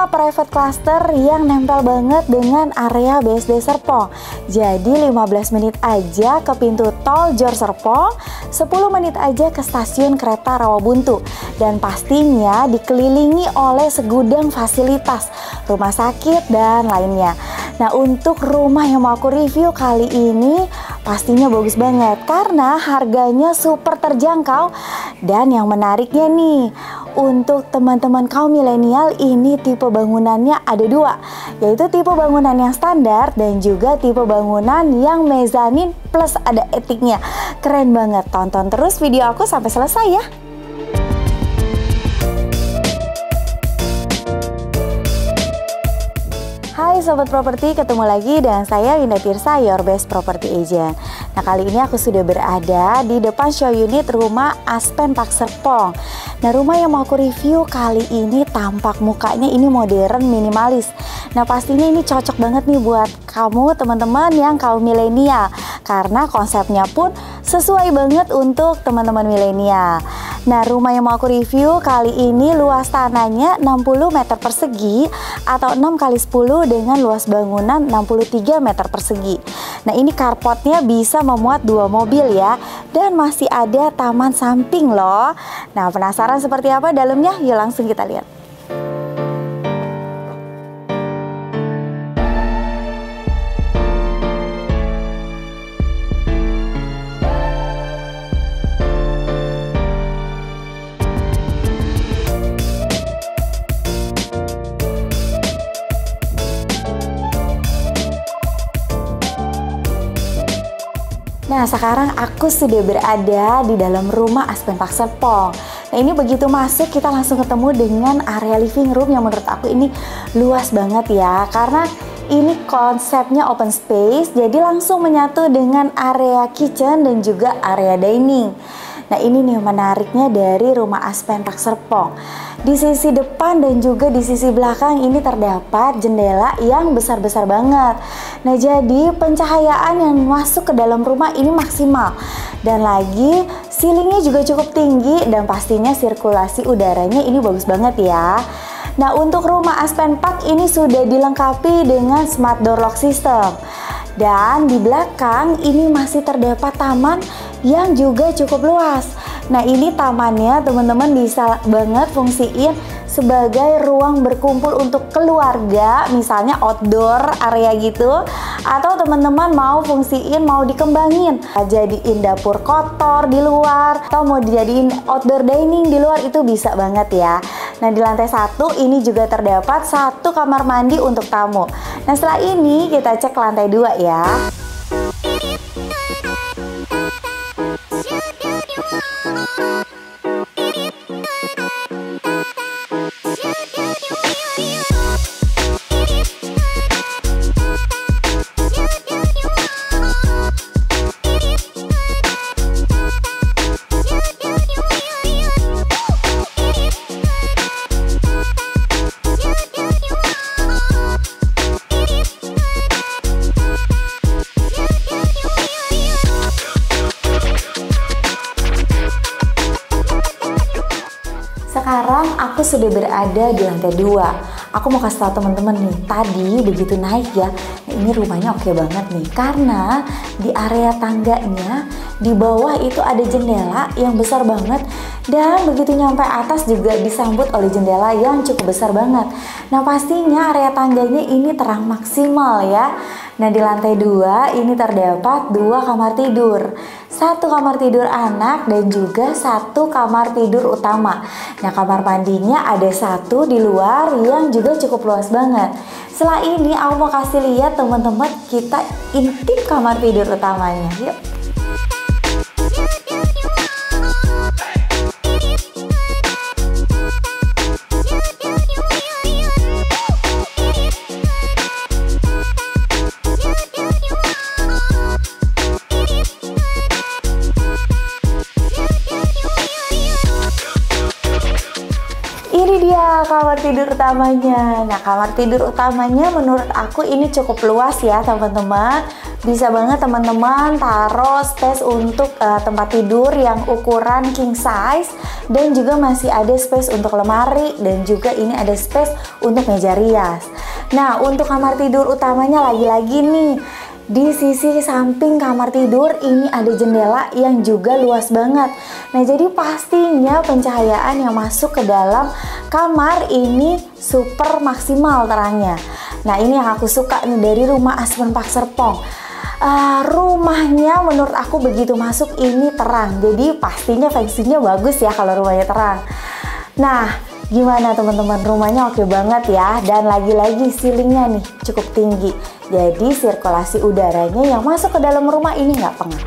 rumah private cluster yang nempel banget dengan area BSD Serpong. Jadi 15 menit aja ke pintu tol Jor Serpong, 10 menit aja ke stasiun kereta Rawabuntu. Dan pastinya dikelilingi oleh segudang fasilitas, rumah sakit dan lainnya. Nah, untuk rumah yang mau aku review kali ini pastinya bagus banget karena harganya super terjangkau. Dan yang menariknya nih, untuk teman-teman kaum milenial ini tipe bangunannya ada dua, yaitu tipe bangunan yang standar dan juga tipe bangunan yang mezanin plus ada etiknya. Keren banget, tonton terus video aku sampai selesai ya. Hai Sobat Properti, ketemu lagi dengan saya Winda Tirsa, your best property agent. Nah, kali ini aku sudah berada di depan show unit rumah Aspen Park Serpong. Nah, rumah yang mau aku review kali ini tampak mukanya ini modern, minimalis. Nah, pastinya ini cocok banget nih buat kamu teman-teman yang kaum milenial, karena konsepnya pun sesuai banget untuk teman-teman milenial. Nah, rumah yang mau aku review kali ini luas tanahnya 60 meter persegi atau 6 kali 10 dengan luas bangunan 63 meter persegi. Nah, ini carportnya bisa memuat 2 mobil ya, dan masih ada taman samping loh. Nah, penasaran seperti apa dalamnya? Yuk langsung kita lihat. Nah, sekarang aku sudah berada di dalam rumah Aspen Park Serpong. Nah, ini begitu masuk kita langsung ketemu dengan area living room yang menurut aku ini luas banget ya, karena ini konsepnya open space, jadi langsung menyatu dengan area kitchen dan juga area dining. Nah, ini nih menariknya dari rumah Aspen Park Serpong. Di sisi depan dan juga di sisi belakang ini terdapat jendela yang besar-besar banget. Nah, jadi pencahayaan yang masuk ke dalam rumah ini maksimal. Dan lagi ceilingnya juga cukup tinggi dan pastinya sirkulasi udaranya ini bagus banget ya. Nah, untuk rumah Aspen Park ini sudah dilengkapi dengan smart door lock system. Dan di belakang ini masih terdapat taman yang juga cukup luas. Nah, ini tamannya teman-teman bisa banget fungsiin sebagai ruang berkumpul untuk keluarga, misalnya outdoor area gitu, atau teman-teman mau fungsiin, mau dikembangin, jadiin dapur kotor di luar, atau mau dijadiin outdoor dining di luar, itu bisa banget ya. Nah, di lantai 1 ini juga terdapat 1 kamar mandi untuk tamu. Nah, setelah ini kita cek lantai 2 ya. Sekarang aku sudah berada di lantai 2. Aku mau kasih tahu teman-teman nih, tadi begitu naik ya, ini rumahnya oke banget nih, karena di area tangganya di bawah itu ada jendela yang besar banget, dan begitu nyampe atas juga disambut oleh jendela yang cukup besar banget. Nah, pastinya area tangganya ini terang maksimal ya. Nah, di lantai 2 ini terdapat 2 kamar tidur, 1 kamar tidur anak dan juga 1 kamar tidur utama. Nah, kamar mandinya ada 1 di luar yang juga cukup luas banget. Setelah ini aku mau kasih lihat teman-teman, kita intip kamar tidur utamanya. Yuk. Ini dia kamar tidur utamanya. Nah, kamar tidur utamanya menurut aku ini cukup luas ya teman-teman. Bisa banget teman-teman taruh space untuk tempat tidur yang ukuran king size, dan juga masih ada space untuk lemari, dan juga ini ada space untuk meja rias. Nah, untuk kamar tidur utamanya lagi-lagi nih, di sisi samping kamar tidur ini ada jendela yang juga luas banget. Nah, jadi pastinya pencahayaan yang masuk ke dalam kamar ini super maksimal terangnya. Nah, ini yang aku suka nih dari rumah Aspen Park Serpong. Rumahnya menurut aku begitu masuk ini terang, jadi pastinya fungsinya bagus ya kalau rumahnya terang. Nah, gimana teman-teman, rumahnya oke banget ya, dan lagi-lagi ceilingnya nih cukup tinggi, jadi sirkulasi udaranya yang masuk ke dalam rumah ini nggak pengap.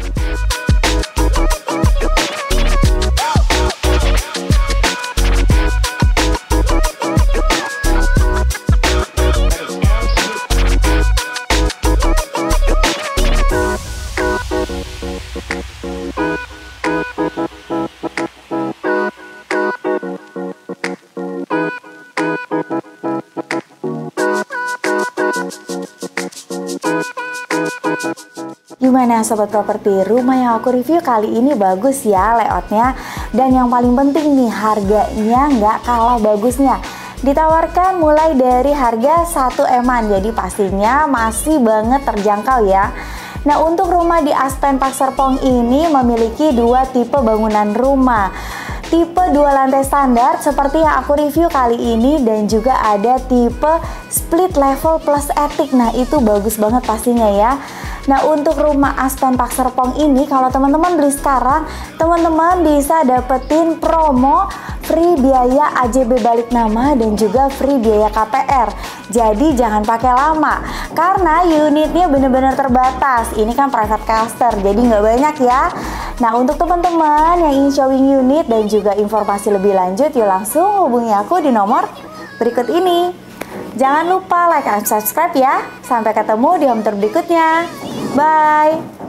Gimana sobat properti, rumah yang aku review kali ini bagus ya layoutnya, dan yang paling penting nih harganya nggak kalah bagusnya. Ditawarkan mulai dari harga 1 M-an, jadi pastinya masih banget terjangkau ya. Nah, untuk rumah di Aspen Park Serpong ini memiliki 2 tipe bangunan rumah. Tipe 2 lantai standar seperti yang aku review kali ini, dan juga ada tipe split level plus attic. Nah, itu bagus banget pastinya ya. Nah, untuk rumah Aspen Park Serpong ini kalau teman-teman beli sekarang, teman-teman bisa dapetin promo free biaya AJB balik nama dan juga free biaya KPR. Jadi jangan pakai lama karena unitnya benar-benar terbatas. Ini kan private cluster, jadi nggak banyak ya. Nah, untuk teman-teman yang ingin showing unit dan juga informasi lebih lanjut, yuk langsung hubungi aku di nomor berikut ini. Jangan lupa like dan subscribe ya. Sampai ketemu di home tour berikutnya. Bye!